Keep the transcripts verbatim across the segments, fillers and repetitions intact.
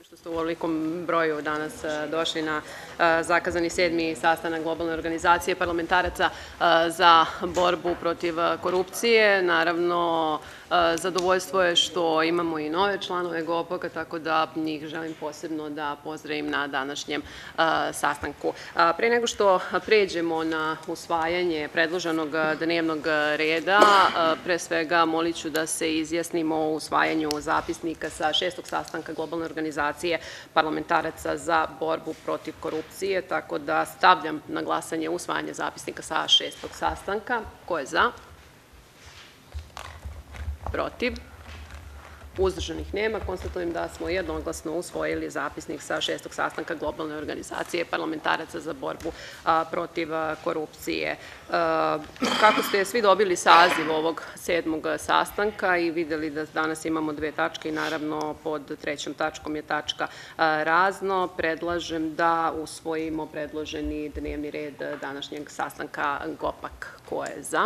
lepo što ste u ovolikom broju danas došli na zakazani sedmi sastanak globalne organizacije parlamentaraca za borbu protiv korupcije. Naravno, zadovoljstvo je što imamo i nove članove GOPAK-a, tako da njih želim posebno da pozdravim na današnjem sastanku. Pre nego što pređemo na usvajanje predloženog dnevnog reda, pre svega molit ću da se izjasnimo o usvajanju zapisnika sa šestog sastanka globalne organizacije parlamentaraca za borbu protiv korupcije, tako da stavljam na glasanje usvajanje zapisnika sa šestog sastanka. Ko je za? Protiv? Uzdržanih nema. Konstatujem da smo jednoglasno usvojili zapisnik sa šestog sastanka globalne organizacije parlamentaraca za borbu protiv korupcije. Kako ste svi dobili saziv ovog sedmog sastanka i videli da danas imamo dve tačke i naravno pod trećom tačkom je tačka razno, predlažem da usvojimo predloženi dnevni red današnjeg sastanka GOPAK. Ko je za?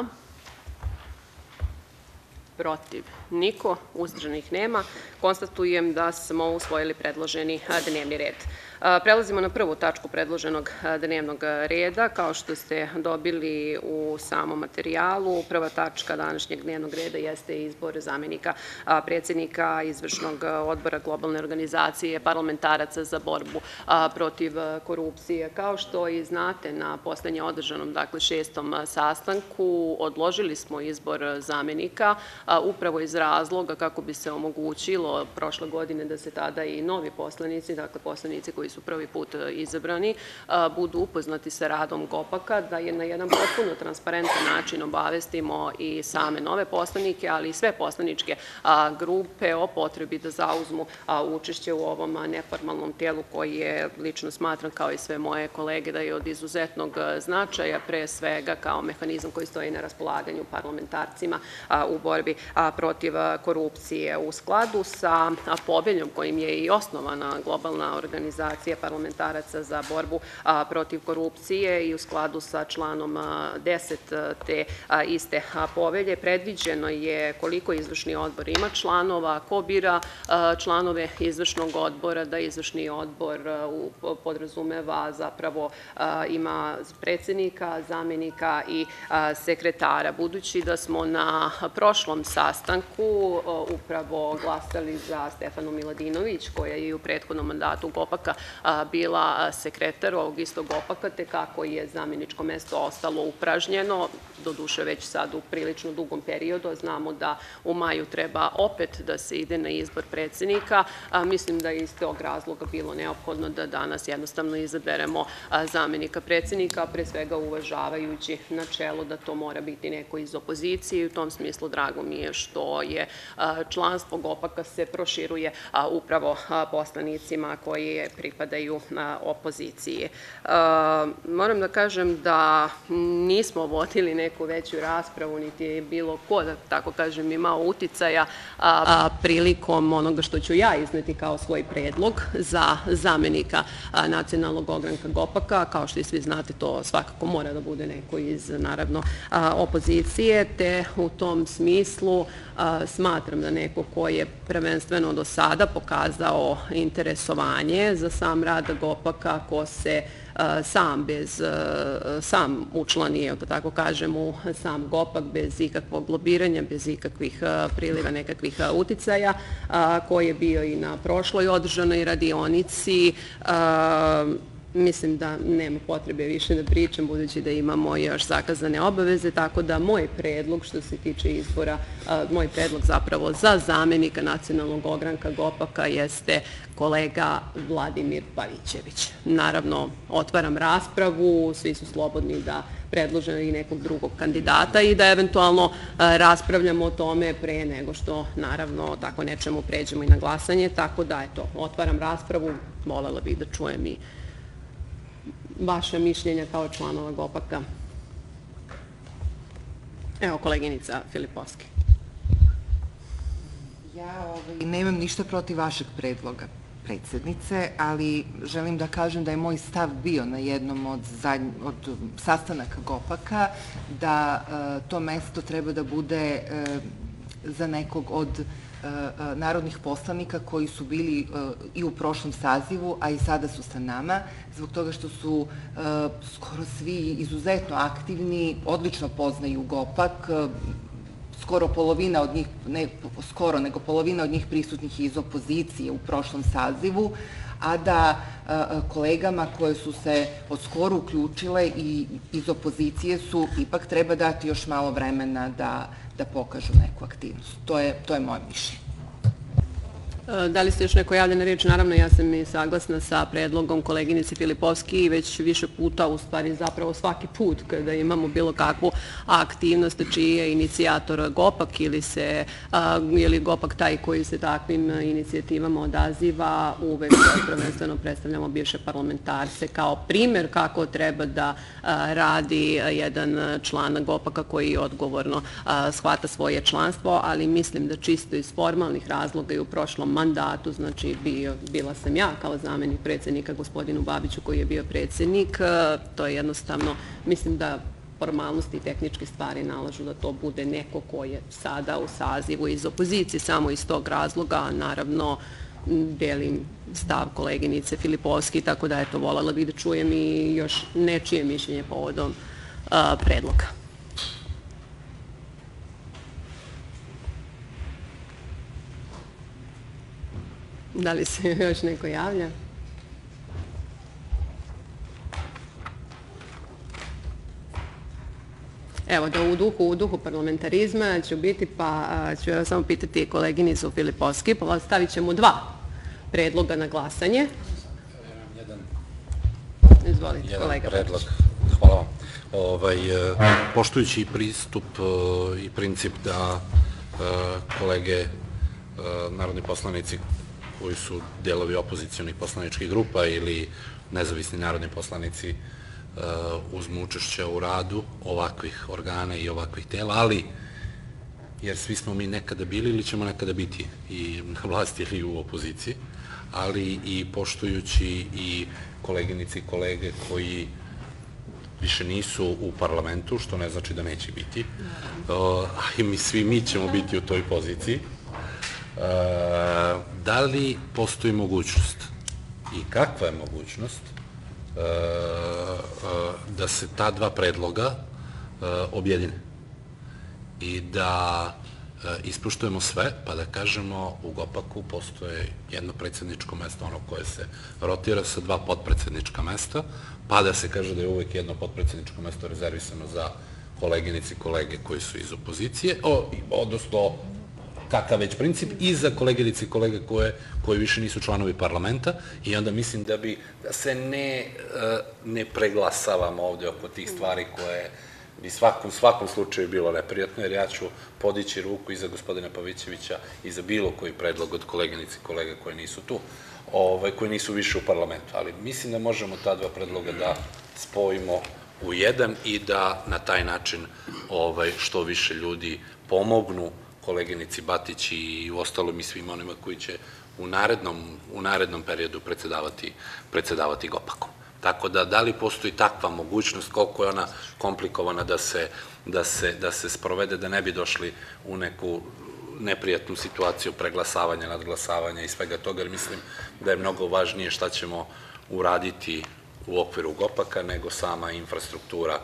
Protiv? Niko. Uzdržanih nema. Konstatujem da smo usvojili predloženi dnevni red. Prelazimo na prvu tačku predloženog dnevnog reda. Kao što ste dobili u samom materijalu, prva tačka današnjeg dnevnog reda jeste izbor zamenika predsjednika Izvršnog odbora globalne organizacije parlamentaraca za borbu protiv korupcije. Kao što i znate, na poslednje održanom, dakle šestom sastanku, odložili smo izbor zamenika upravo iz razloga kako bi se omogućilo prošle godine da se tada i novi poslanici, dakle poslanici koji su prvi put izabrani, budu upoznati sa radom GOPAK-a, da je na jedan potpuno transparentan način obavestimo i same nove poslanike, ali i sve poslaničke grupe o potrebi da zauzmu učešće u ovom neformalnom tijelu koji je, lično smatram kao i sve moje kolege, da je od izuzetnog značaja, pre svega kao mehanizam koji stoji na raspolaganju parlamentarcima u borbi protiv korupcije. U skladu sa poveljom kojim je i osnovana globalna organizacija parlamentaraca za borbu protiv korupcije i u skladu sa članom deset te iste povelje, predviđeno je koliko izvršni odbor ima članova, ko bira članove izvršnog odbora, da izvršni odbor podrazumeva zapravo ima predsjednika, zamenika i sekretara. Budući da smo na prošlom sastanku upravo glasali za Stefanu Miladinović, koja je i u prethodnom mandatu GOPAK-a bila sekretar ovog istog GOPAK-a, te kako je zameničko mesto ostalo upražnjeno, doduše već sad u prilično dugom periodu, znamo da u maju treba opet da se ide na izbor predsjednika. Mislim da je iz tog razloga bilo neophodno da danas jednostavno izaberemo zamenika predsjednika, pre svega uvažavajući načelo da to mora biti neko iz opozicije. U tom smislu drago mi je što je članstvo GOPAK-a se proširuje upravo poslanicima koji pripadaju opoziciji. Moram da kažem da nismo vodili neku veću raspravu, niti je bilo ko, da tako kažem, imao uticaja prilikom onoga što ću ja izneti kao svoj predlog za zamenika nacionalnog ogranka GOPAK-a. Kao što i svi znate, to svakako mora da bude neko iz, naravno, opozicije, te u tom smislu smatram da neko ko je prvenstveno do sada pokazao interesovanje za sam rad GOPAK-a, ko se sam bez, sam učlanio, da tako kažem, u sam GOPAK bez ikakvog lobiranja, bez ikakvih priliva, nekakvih uticaja, koji je bio i na prošloj održanoj radionici. Mislim da nema potrebe više da pričam, budući da imamo još zakazane obaveze, tako da moj predlog što se tiče izbora, moj predlog zapravo za zamenika nacionalnog ogranka GOPAK-a jeste kolega Vladimir Pavićević. Naravno, otvaram raspravu, svi su slobodni da predlože i nekog drugog kandidata i da eventualno raspravljamo o tome pre nego što, naravno, tako nečemu pređemo i na glasanje, tako da, eto, otvaram raspravu, volela bih da čujem i vaše mišljenja kao članova GOPAK-a. Evo, koleginica Filipovski. Ja nemam ništa protiv vašeg predloga, predsjednice, ali želim da kažem da je moj stav bio na jednom od sastanaka GOPAK-a da to mesto treba da bude za nekog od narodnih poslanika koji su bili i u prošlom sazivu, a i sada su sa nama, zbog toga što su skoro svi izuzetno aktivni, odlično poznaju GOPAK, skoro polovina od njih, ne skoro, nego polovina od njih prisutnih iz opozicije u prošlom sazivu, a da kolegama koje su se od skoro uključile i iz opozicije su ipak treba dati još malo vremena da da pokažu neku aktivnost. To je, to je moje mišljenje. Da li ste još neko javlja na riječ? Naravno, ja sam i saglasna sa predlogom koleginice Filipovski i već više puta, u stvari zapravo svaki put kada imamo bilo kakvu aktivnost čiji je inicijator GOPAK ili se, ili GOPAK taj koji se takvim inicijativama odaziva, uvek prvenstveno predstavljamo bivše parlamentarce kao primer kako treba da radi jedan član GOPAK-a koji odgovorno shvata svoje članstvo, ali mislim da čisto iz formalnih razloga i u prošlom mandatu, znači bila sam ja kao zamenik predsednika gospodinu Babiću koji je bio predsednik, to je jednostavno, mislim da formalnosti i tehničke stvari nalažu da to bude neko ko je sada u sazivu iz opozicije, samo iz tog razloga, naravno delim stav koleginice Filipovski, tako da eto, voljela bih da čujem i još nečije mišljenje povodom predloga. Da li se još neko javlja? Evo, da u duhu, u duhu parlamentarizma ću biti, pa ću ja samo pitati koleginicu Filipovski, pa stavit ćemo dva predloga na glasanje. Izvolite, kolega. Jedan predlog, hvala vam. Poštujući pristup i princip da kolege narodni poslanici koji su delovi opozicijonih poslaničkih grupa ili nezavisni narodni poslanici uzmu učešće u radu ovakvih organa i ovakvih tela, ali jer svi smo mi nekada bili ili ćemo nekada biti i na vlasti ili u opoziciji, ali i poštujući i koleginici i kolege koji više nisu u parlamentu, što ne znači da neće biti, a i svi mi ćemo biti u toj poziciji. Da li postoji mogućnost i kakva je mogućnost da se ta dva predloga objedine i da ispoštujemo sve, pa da kažemo u GOPAK-u postoje jedno predsedničko mesto, ono koje se rotira sa dva potpredsednička mesta, pa da se kaže da je uvek jedno potpredsedničko mesto rezervisano za koleginici i kolege koji su iz opozicije, odnosno kakav već princip, i za koleginici i kolege koji više nisu članovi parlamenta, i onda mislim da bi, da se ne preglasavamo ovde oko tih stvari koje bi u svakom slučaju bilo neprijatno, jer ja ću podići ruku i za gospodina Pavićevića i za bilo koji predlog od koleginici i kolega koji nisu tu, koji nisu više u parlamentu, ali mislim da možemo ta dva predloga da spojimo u jedan i da na taj način što više ljudi pomognu koleginici Batić i u ostalom i svim onima koji će u narednom periodu predsedavati GOPAK-om. Tako da, da li postoji takva mogućnost, koliko je ona komplikovana da se sprovede, da ne bi došli u neku neprijatnu situaciju preglasavanja, nadglasavanja i svega toga, jer mislim da je mnogo važnije šta ćemo uraditi u okviru GOPAK-a nego sama infrastruktura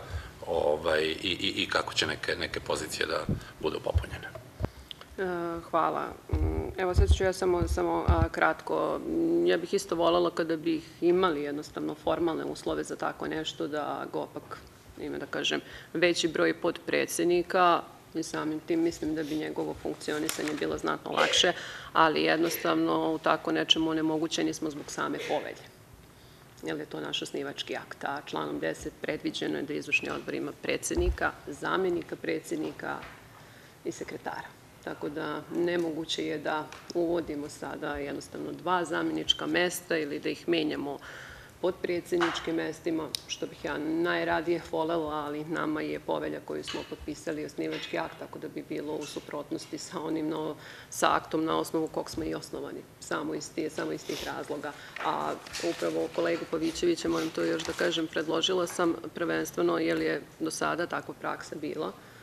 i kako će neke pozicije da budu popunjene. Hvala. Evo sad ću ja samo kratko. Ja bih isto voljela kada bih imali jednostavno formalne uslove za tako nešto da GOPAK ima, da kažem, veći broj podpredsednika i samim tim mislim da bi njegovo funkcionisanje bilo znatno lakše, ali jednostavno u tako nečemu onemogućeni smo zbog same povelje. Jer je to naš osnivački akt, a članom deset predviđeno je da izvršni odbor ima predsednika, zamenika predsednika i sekretara. Tako da nemoguće je da uvodimo sada jednostavno dva zamenička mesta ili da ih menjamo pod predsedničkim mestima, što bih ja najradije volela, ali nama je povelja koju smo potpisali osnivački akt, tako da bi bilo u suprotnosti sa onim, sa aktom na osnovu kog smo i osnovani, samo iz tih razloga. A upravo kolegu Pavićevića, moram to još da kažem, predložila sam prvenstveno, jer je do sada takva praksa bila,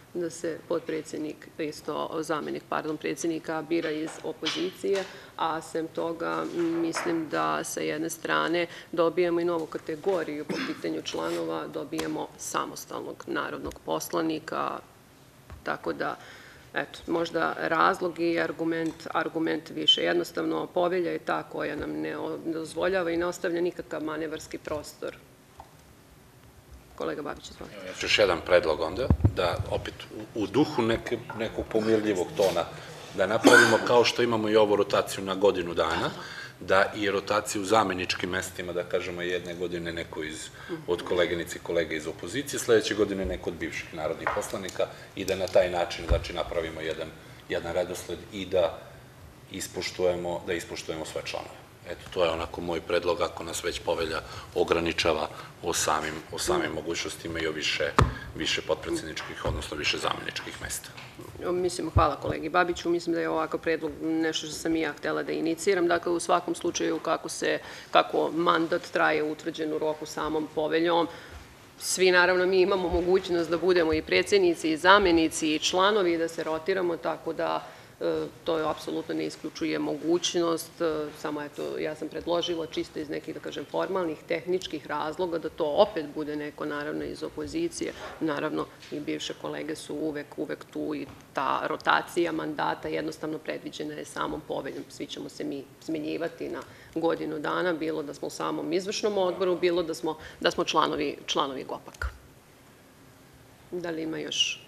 da se potpredsjednik, isto zamenik, pardon, predsjednika bira iz opozicije, a sem toga mislim da sa jedne strane dobijemo i novu kategoriju po pitanju članova, dobijemo samostalnog narodnog poslanika, tako da, eto, možda razlog i argument, argument više. Jednostavno, povelja je ta koja nam ne dozvoljava i ne ostavlja nikakav manevarski prostor. Kolega Babić, izvolite. Ja ću još jedan predlog onda, da opet u duhu nekog pomirljivog tona, da napravimo kao što imamo i ovu rotaciju na godinu dana, da i rotaciju u zameničkim mestima, da kažemo jedne godine neko od koleginici i kolega iz opozicije, sledeće godine neko od bivših narodnih poslanika i da na taj način napravimo jedan redosled i da ispoštujemo sve članove. Eto, to je onako moj predlog, ako nas već povelja ograničava o samim mogućnostima i o više potpredsjedničkih, odnosno više zameničkih mesta. Mislim, hvala kolegi Babiću, mislim da je ovakav predlog nešto što sam i ja htela da iniciram. Dakle, u svakom slučaju kako mandat traje utvrđen u roku samom poveljom, svi naravno mi imamo mogućnost da budemo i predsjednici i zamenici i članovi i da se rotiramo, tako da to je apsolutno ne isključuje mogućnost, samo eto, ja sam predložila čisto iz nekih, da kažem, formalnih, tehničkih razloga da to opet bude neko, naravno, iz opozicije. Naravno, i bivše kolege su uvek, uvek tu i ta rotacija mandata jednostavno predviđena je samom poveljom. Svi ćemo se mi smenjivati na godinu dana, bilo da smo u samom izvršnom odboru, bilo da smo članovi GOPAK-a. Da li ima još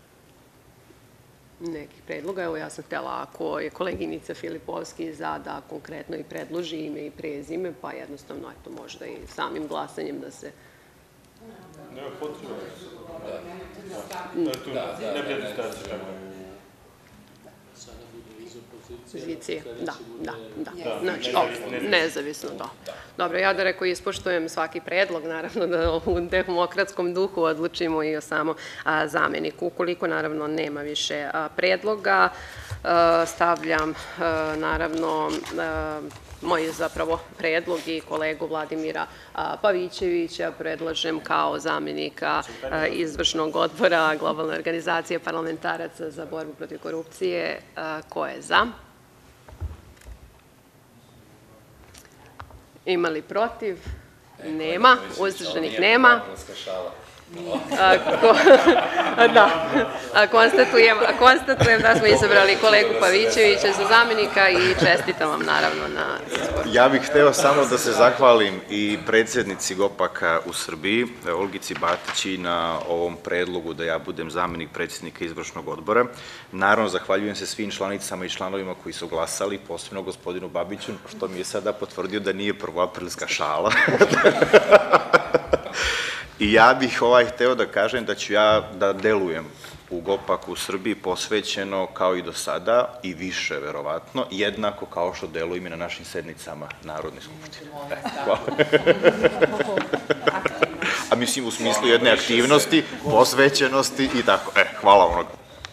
nekih predloga? Evo, ja sam htjela, ako je koleginica Filipovski za da konkretno i predloži ime i prezime, pa jednostavno, eto, možda i samim glasanjem da se... Nema potrebe. Ne predstavljaš tako. Pozicije, da, da, da. Znači, nezavisno, da. Dobro, ja da rekao ispoštujem svaki predlog, naravno da u demokratskom duhu odlučimo i o samom zameniku. Ukoliko, naravno, nema više predloga, stavljam, naravno, moj zapravo predlog i kolegu Vladimira Pavićevića predlažem kao zamenika izvršnog odbora Globalne organizacije parlamentaraca za borbu protiv korupcije. Ko je za? Ima li protiv? Nema. Uzdržanih nema. Konstatujem da smo izabrali kolegu Pavićevića za zamenika i čestitam vam naravno na izboru. Ja bih hteo samo da se zahvalim i predsjednici GOPAK-a u Srbiji, Olgici Batići, na ovom predlogu da ja budem zamenik predsjednika izvršnog odbora. Naravno, zahvaljujem se svim članicama i članovima koji su glasali, posebno gospodinu Babiću, što mi je sada potvrdio da nije prvoaprilska šala. I ja bih hteo da kažem da ću ja da delujem u GOPAK-u u Srbiji posvećeno kao i do sada i više, verovatno, jednako kao što delujem i na našim sednicama Narodne skupštine. Hvala. A mislim u smislu jedne aktivnosti, posvećenosti i tako. E, hvala onoga.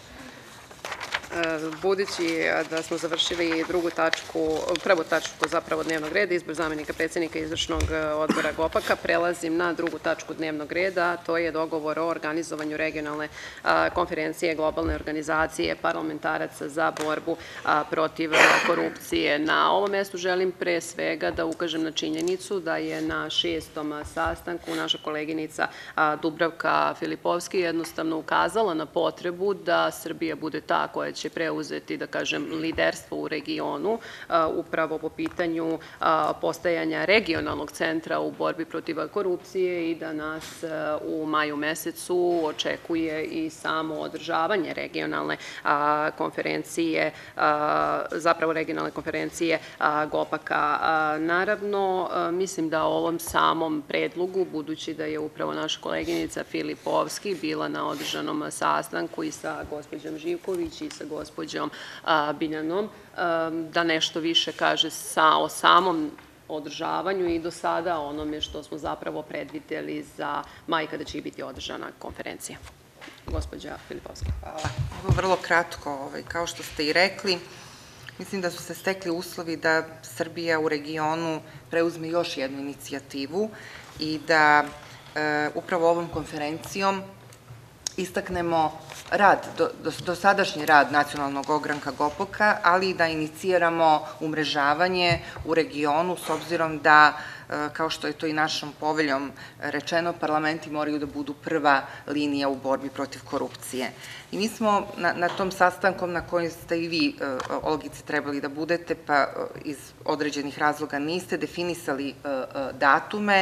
Budući da smo završili drugu tačku, prvu tačku zapravo dnevnog reda, izbor zamenika predsjednika izvršnog odbora GOPAK-a, prelazim na drugu tačku dnevnog reda, a to je dogovor o organizovanju regionalne konferencije Globalne organizacije parlamentaraca za borbu protiv korupcije. Na ovom mestu želim pre svega da ukažem na činjenicu da je na šestom sastanku naša koleginica Dubravka Filipovski jednostavno ukazala na potrebu da Srbija bude ta koja će preuzeti, da kažem, liderstvo u regionu, upravo po pitanju postajanja regionalnog centra u borbi protiv korupcije i da nas u maju mesecu očekuje i samo održavanje regionalne konferencije, zapravo regionalne konferencije GOPAK-a. Naravno, mislim da o ovom samom predlogu, budući da je upravo naša koleginica Filipovski bila na održanom sastanku i sa gospođom Živković i sa gospođom Biljanom, da nešto više kaže o samom održavanju i do sada onome što smo zapravo predvideli za maj kada će biti održana konferencija. Gospođa Filipovska. Hvala. Evo vrlo kratko, kao što ste i rekli, mislim da su se stekli uslovi da Srbija u regionu preuzme još jednu inicijativu i da upravo ovom konferencijom istaknemo rad, dosadašnji rad Nacionalnog ogranka GOPOK-a, ali i da iniciramo umrežavanje u regionu, s obzirom da, kao što je to i našom poveljom rečeno, parlamenti moraju da budu prva linija u borbi protiv korupcije. I mi smo na tom sastanku na kojem ste i vi, Olgice, trebali da budete, pa iz određenih razloga niste, definisali datume,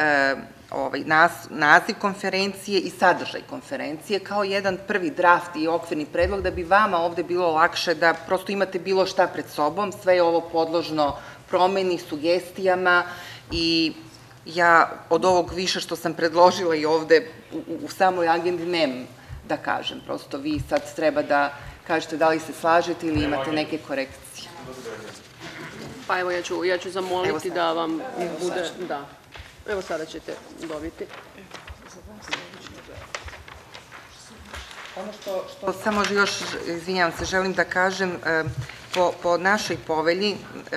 naziv konferencije i sadržaj konferencije kao jedan prvi draft i okvirni predlog da bi vama ovde bilo lakše da prosto imate bilo šta pred sobom, sve je ovo podložno promeni, sugestijama i ja od ovog više što sam predložila i ovde u samoj agendi nemam da kažem, prosto vi sad treba da kažete da li se slažete ili imate neke korekcije. Pa evo ja ću zamoliti da vam bude, da. Evo sada ćete dobiti. Ono što samo još, izvinjavam se, želim da kažem, po našoj povelji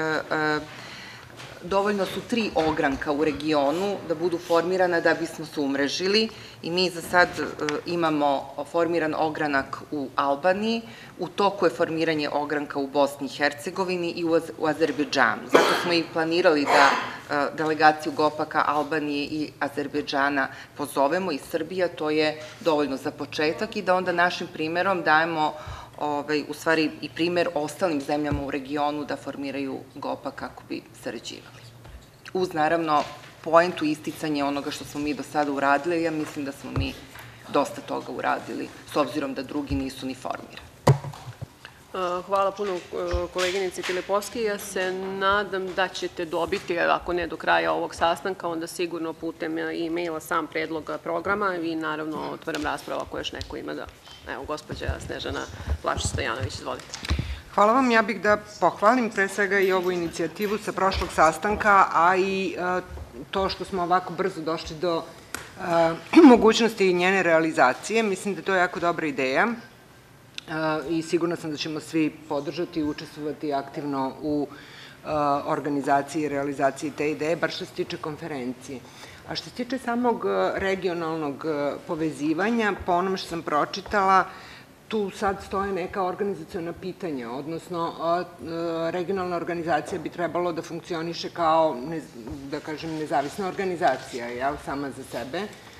dovoljno su tri ogranka u regionu da budu formirana da bismo se umrežili i mi za sad imamo formiran ogranak u Albaniji, u toku je formiranje ogranka u Bosni i Hercegovini i u Azerbejdžanu. Zato smo i planirali da delegaciju GOPOK-a Albanije i Azerbejdžana pozovemo i Srbija, to je dovoljno za početak i da onda našim primerom dajemo u stvari i primer ostalim zemljama u regionu da formiraju GOPOK kako bi sarađivali. Uz, naravno, poentu isticanja onoga što smo mi do sada uradili, ja mislim da smo mi dosta toga uradili, s obzirom da drugi nisu ni formirani. Hvala puno koleginici Filipovski. Ja se nadam da ćete dobiti, ako ne do kraja ovog sastanka, onda sigurno putem e-maila sam predlog programa i naravno otvaram raspravu ako još neko ima da... Evo, gospođa Snežana Plavšić-Stojanović, izvolite. Hvala vam. Ja bih da pohvalim pre svega i ovu inicijativu sa prošlog sastanka, a i to što smo ovako brzo došli do mogućnosti njene realizacije. Mislim da je to jako dobra ideja i sigurna sam da ćemo svi podržati i učestvovati aktivno u organizaciji i realizaciji te ideje, bar što se tiče konferencije. A što se tiče samog regionalnog povezivanja, po onom što sam pročitala, tu sad stoje neka organizaciona pitanja, odnosno regionalna organizacija bi trebalo da funkcioniše kao, da kažem, nezavisna organizacija, jel, sama za sebe,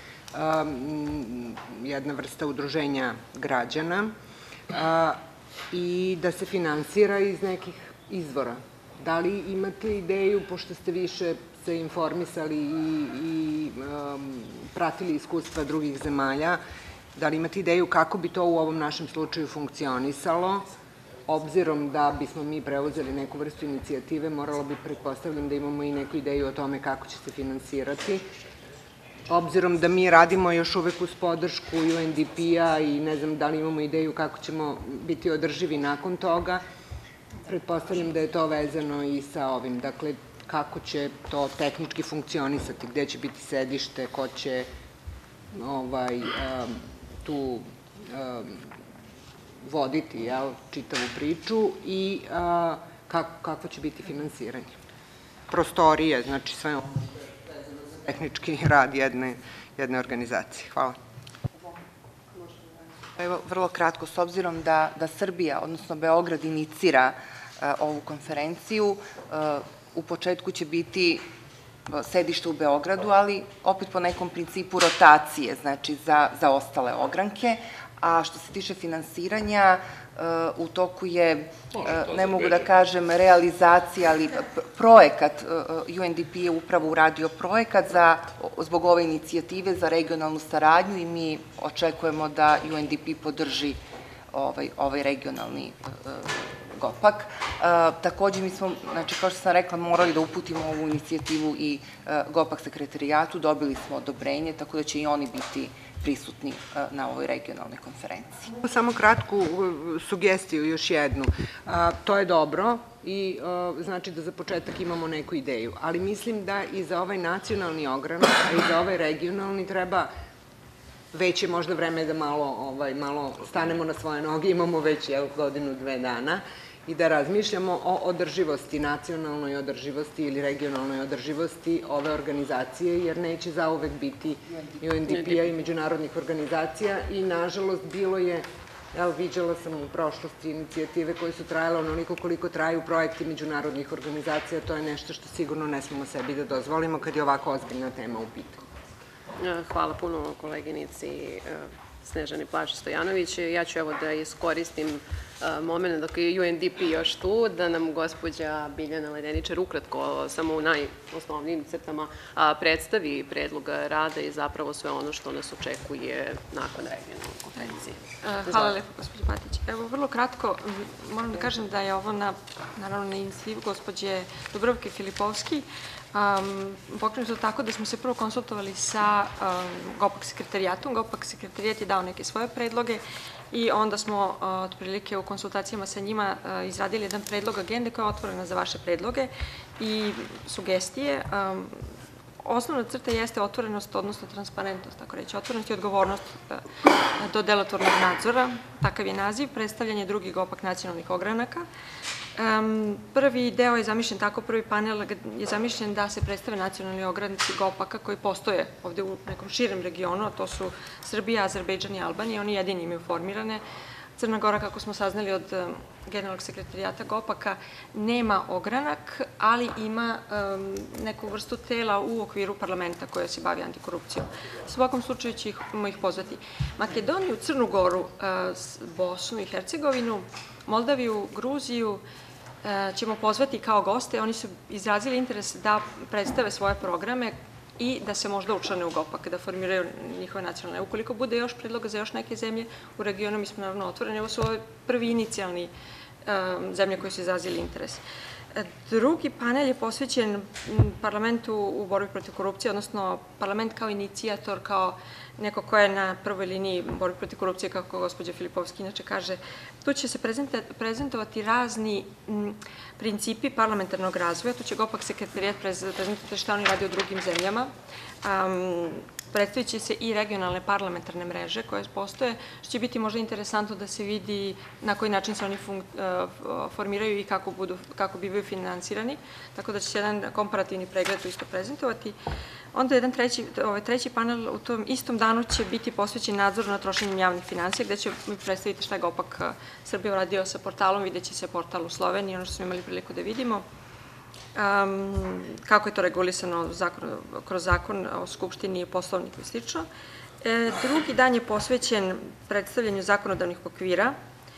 jedna vrsta udruženja građana i da se finansira iz nekih izvora. Da li imate ideju, pošto ste više se informisali i pratili iskustva drugih zemalja, da li imate ideju kako bi to u ovom našem slučaju funkcionisalo, obzirom da bismo mi preuzeli neku vrstu inicijative, moralo bi, pretpostavljam, da imamo i neku ideju o tome kako će se finansirati, obzirom da mi radimo još uvek uz podršku U N D P-a i ne znam da li imamo ideju kako ćemo biti održivi nakon toga, pretpostavljam da je to vezano i sa ovim. Dakle, kako će to tehnički funkcionisati, gde će biti sedište, ko će tu voditi čitavu priču i kako će biti finansiranje. Prostorije, znači sve ono tehnički rad jedne organizacije. Hvala. Evo, vrlo kratko, s obzirom da Srbija, odnosno Beograd, inicira ovu konferenciju, u početku će biti sedište u Beogradu, ali opet po nekom principu rotacije, znači za ostale ogranke, a što se tiče finansiranja, u toku je, ne mogu da kažem realizacija, ali projekat, U N D P je upravo uradio projekat zbog ove inicijative za regionalnu saradnju i mi očekujemo da U N D P podrži ovaj regionalni GOPOK. Takođe, mi smo, znači, kao što sam rekla, morali da uputimo ovu inicijativu i GOPOK sekretarijatu, dobili smo odobrenje, tako da će i oni biti prisutni na ovoj regionalnoj konferenciji. Samo kratku sugestiju, još jednu. To je dobro i znači da za početak imamo neku ideju, ali mislim da i za ovaj nacionalni ogranak, a i za ovaj regionalni treba već je možda vreme da malo stanemo na svoje noge, imamo već godinu, dve dana i da razmišljamo o održivosti, nacionalnoj održivosti ili regionalnoj održivosti ove organizacije, jer neće zauvek biti U N D P-a i međunarodnih organizacija i, nažalost, bilo je, evo, viđala sam u prošlosti inicijative koje su trajale onoliko koliko traju projekti međunarodnih organizacija, to je nešto što sigurno ne smemo sebi da dozvolimo kad je ovako ozbiljna tema u pitanju. Hvala puno koleginici Snežani Plašić-Stojanović. Ja ću evo da iskoristim moment dok je U N D P još tu, da nam gospođa Biljana Ledeničar ukratko, samo u najosnovnijim crtama, predstavi predlog rada i zapravo sve ono što nas očekuje nakon regionalne konferencije. Hvala lepo, gospođo Batić. Evo, vrlo kratko, moram da kažem da je ovo naravno na inicijativu gospođe Dubravke Filipovski. Pokrenuto je tako da smo se prvo konsultovali sa GOPAK sekretarijatom. GOPAK sekretarijat je dao neke svoje predloge i onda smo otprilike u konsultacijama sa njima izradili jedan predlog agende koja je otvorena za vaše predloge i sugestije. Osnovna crta jeste otvorenost, odnosno transparentnost, tako reći, otvorenost i odgovornost do delotvornog nadzora, takav je naziv, predstavljanje drugih GOPAK nacionalnih ogranaka. Prvi deo je zamišljen tako, prvi panel je zamišljen da se predstave nacionalni ogranci GOPAK-a koji postoje ovde u nekom širem regionu, a to su Srbija, Azerbejdžan i Albanija, oni jedini imaju formirane. Crna Gora, kako smo saznali od generalnog sekretarijata GOPAK-a, nema ogranak, ali ima neku vrstu tela u okviru parlamenta koja se bavi antikorupcijom. U svakom slučaju ćemo ih pozvati. Makedoniju, Crnu Goru, Bosnu i Hercegovinu, Moldaviju, Gruziju ćemo pozvati kao goste. Oni su izrazili interes da predstave svoje programe i da se možda učlane u GOPAK, da formiraju njihove nacionalne. Ukoliko bude još predloga za još neke zemlje u regionu, mi smo naravno otvoreni. Ovo su ove prvi inicijalni zemlje koje su izrazili interes. Drugi panel je posvećen parlamentu u borbi protiv korupcije, odnosno parlament kao inicijator, kao neko ko je na prvoj liniji borbi protiv korupcije, kako gospođa Filipovski inače kaže. Tu će se prezentovati razni principi parlamentarnog razvoja. Tu će GOPAK sekretarijat prezentovati šta oni radi u drugim zemljama. Predstavit će se i regionalne parlamentarne mreže koje postoje, što će biti možda interesantno da se vidi na koji način se oni formiraju i kako bivaju finansirani, tako da će se jedan komparativni pregled tu isto prezentovati. Onda jedan treći panel u tom istom danu će biti posvećen nadzoru nad trošenjem javnih finansija, gde će mi predstaviti šta je GOPAK Srbije uradio sa portalom, vidjet će se portal u Sloveniji, ono što smo imali priliku da vidimo. Kako je to regulisano kroz zakon o Skupštini i poslovniku i slično. Drugi dan je posvećen predstavljanju zakonodavnih okvira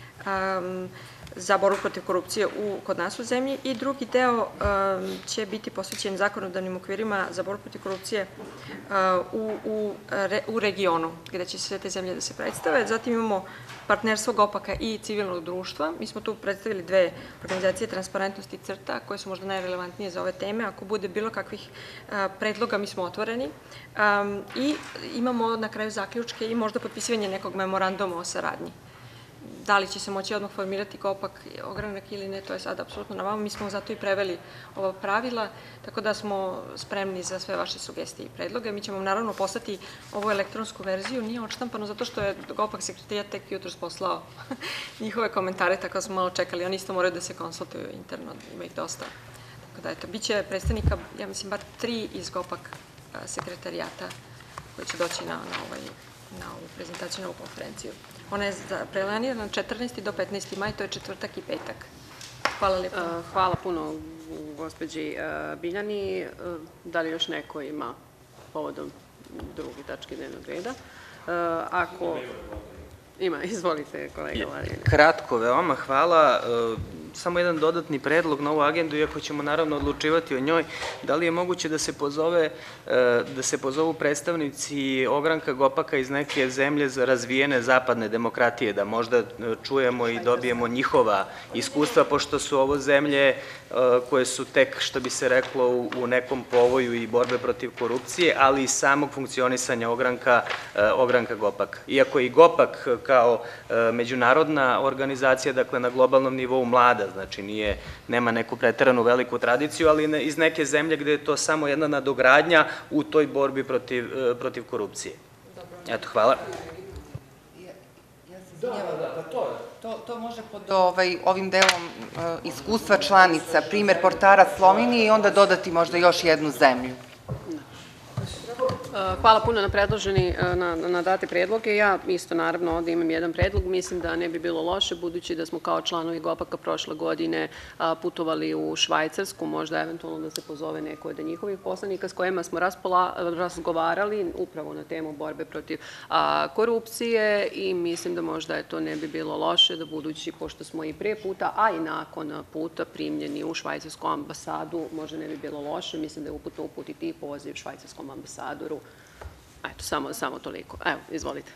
za borbu protiv korupcije kod nas u zemlji i drugi deo će biti posvećen zakonodavnim okvirima za borbu protiv korupcije u regionu, gde će sve te zemlje da se predstave. Zatim imamo partnerstvo GOPAK-a i civilnog društva. Mi smo tu predstavili dve organizacije, Transparentnost i CRTA, koje su možda najrelevantnije za ove teme. Ako bude bilo kakvih predloga, mi smo otvoreni. I imamo na kraju zaključke i možda potpisivanje nekog memoranduma o saradnji. Da li će se moći odmah formirati GOPAK ogranak ili ne, to je sad apsolutno na vama. Mi smo zato i preveli ova pravila, tako da smo spremni za sve vaše sugestije i predloge. Mi ćemo naravno poslati ovu elektronsku verziju, nije odštampano zato što je GOPAK sekretarijat tek jutros poslao njihove komentare, tako da smo malo čekali. Oni isto moraju da se konsultuju interno, ima ih dosta. Tako da, eto, bit će predstavnika, ja mislim, bar tri iz GOPAK sekretarijata koji će doći na ovu prezentaciju, na ovu konferenciju. Ona je planirana četrnaesti do petnaesti maj, to je četvrtak i petak. Hvala lijepo. Hvala puno gospođi Biljani. Da li još neko ima povodom druge tačke dnevnog reda? Ako ima, izvolite kolega Vladimir. Kratko, veoma hvala. Samo jedan dodatni predlog na ovu agendu, iako ćemo naravno odlučivati o njoj. Da li je moguće da se pozove, da se pozovu predstavnici ogranka GOPAK-a iz neke zemlje razvijene zapadne demokratije, da možda čujemo i dobijemo njihova iskustva, pošto su ovo zemlje koje su tek, što bi se reklo, u nekom povoju i borbe protiv korupcije, ali i samog funkcionisanja ogranka GOPAK. Iako je i GOPAK kao međunarodna organizacija, dakle na globalnom nivou mlada, znači nema neku preteranu veliku tradiciju, ali iz neke zemlje gde je to samo jedna nadogradnja u toj borbi protiv korupcije. Eto, hvala. Ja se izvinjavam. To može pod ovim delom iskustva članica, primer Portara Slovenije i onda dodati možda još jednu zemlju. Hvala puno na predloženi, na date predloge. Ja isto naravno ovde imam jedan predlog. Mislim da ne bi bilo loše, budući da smo kao članovi GOPAK-a prošle godine putovali u Švajcarsku, možda eventualno da se pozove neko od njihovih poslanika s kojima smo razgovarali upravo na temu borbe protiv korupcije i mislim da možda to ne bi bilo loše, da budući, pošto smo i pre puta, a i nakon puta primljeni u švajcarsku ambasadu, možda ne bi bilo loše. Mislim da je uputno uputiti i poziv švajcarskom ambasadoru. Eto, samo toliko. Evo, izvolite.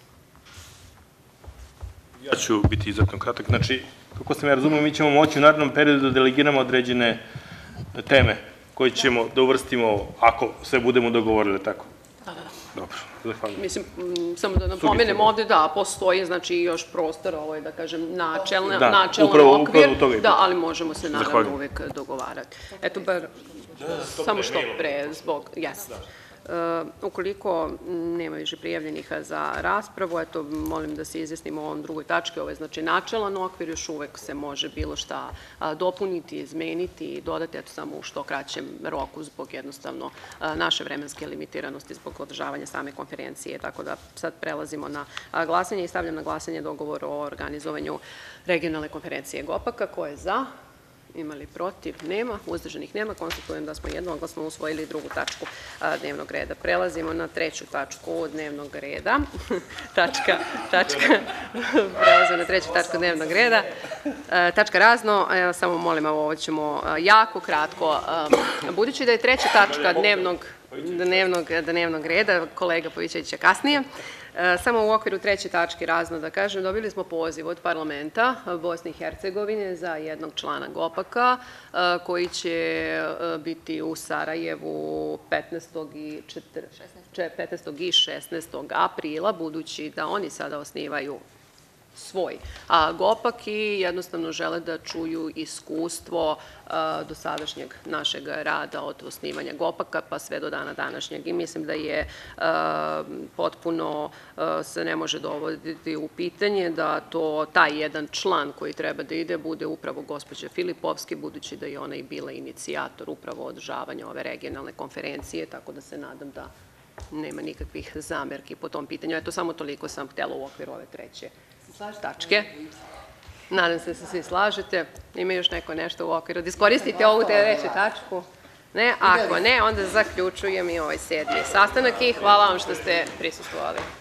Ja ću biti izuzetno kratak. Znači, kako sam ja razumio, mi ćemo moći u narednom periodu da delegiramo određene teme koje ćemo da uvrstimo ako sve budemo dogovorili, tako? Da, da, da. Dobro, zahvaljujem. Mislim, samo da napomenem ovde da postoji, znači, još prostor, ovo je, da kažem, načelan okvir, da, ali možemo se naravno uvek dogovarati. Eto, bar, samo što pre, zbog, jasno. Ukoliko nema više prijavljenih za raspravu, eto, molim da se izjasnimo o ovom drugoj tački, ovo je znači načelan okvir, još uvek se može bilo šta dopuniti, izmeniti i dodati, eto, samo u što kraćem roku zbog jednostavno naše vremenske limitiranosti, zbog održavanja same konferencije, tako da sad prelazimo na glasanje i stavljam na glasanje dogovor o organizovanju regionalne konferencije GOPAK-a. Ko je za? Imali protiv? Nema. Uzdržanih nema. Konstatujem da smo jednoglasno usvojili drugu tačku dnevnog reda. Prelazimo na treću tačku dnevnog reda. Tačka, tačka, prelazimo na treću tačku dnevnog reda. Tačka razno, samo molim, ovo ćemo jako kratko. Budući da je treća tačka dnevnog reda, kolega Pavićević će kasnije, samo u okviru treće tačke razno da kažem, dobili smo poziv od parlamenta Bosne i Hercegovine za jednog člana GOPAK-a koji će biti u Sarajevu petnaestog i šesnaestog aprila, budući da oni sada osnivaju svoj GOPAK i jednostavno žele da čuju iskustvo dosadašnjeg našeg rada od osnivanja GOPAK-a pa sve do dana današnjeg. I mislim da je potpuno se ne može dovoditi u pitanje da to taj jedan član koji treba da ide bude upravo gospođa Filipovski, budući da je ona i bila inicijator upravo održavanja ove regionalne konferencije, tako da se nadam da nema nikakvih zamerki po tom pitanju. Eto, samo toliko sam htjela u okviru ove treće tačke. Nadam se da se svi slažete. Ima još neko nešto u okviru. Da iskoristite ovu treću tačku. Ne? Ako ne, onda zaključujem i ovaj sedmi sastanak i hvala vam što ste prisustvovali.